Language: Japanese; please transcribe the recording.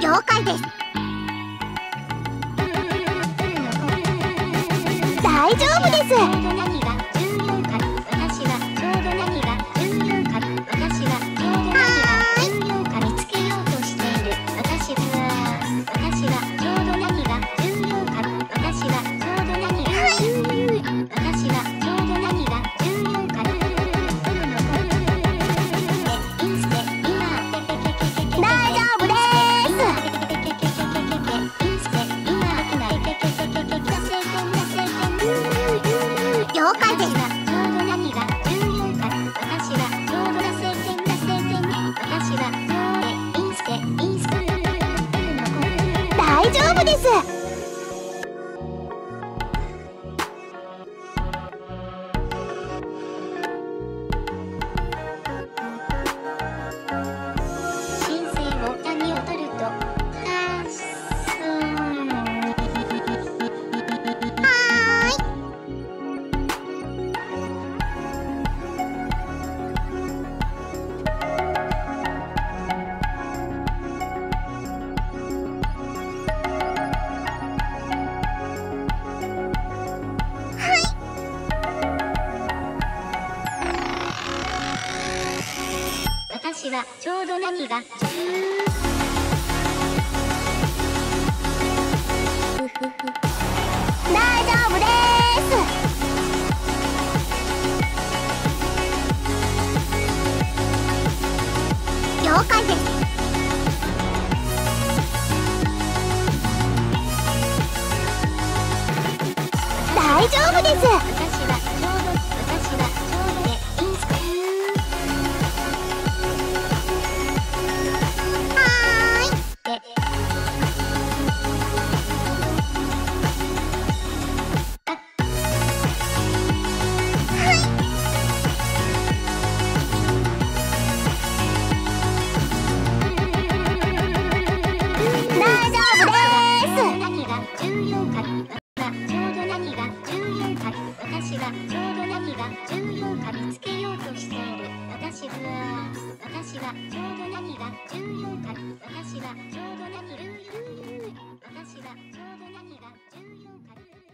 了解です。大丈夫です。何が重要か、私はちょうど何が重要か、私はちょうど何が重要か見つけようとしている。私はちょうど何が重要か、私はちょうど何が重要か、私はちょうど何が重要か。大丈夫です。了解です。ちょうど何が重要か、私はちょうど私はインス大丈夫です。申請を何を取ると私はちょうど何が大丈夫です。了解です。大丈夫です。私はちょうどでインス私はちょうど何が重要か見つけようとしている。私はちょうど何が重要か、私はちょうど何が重要か。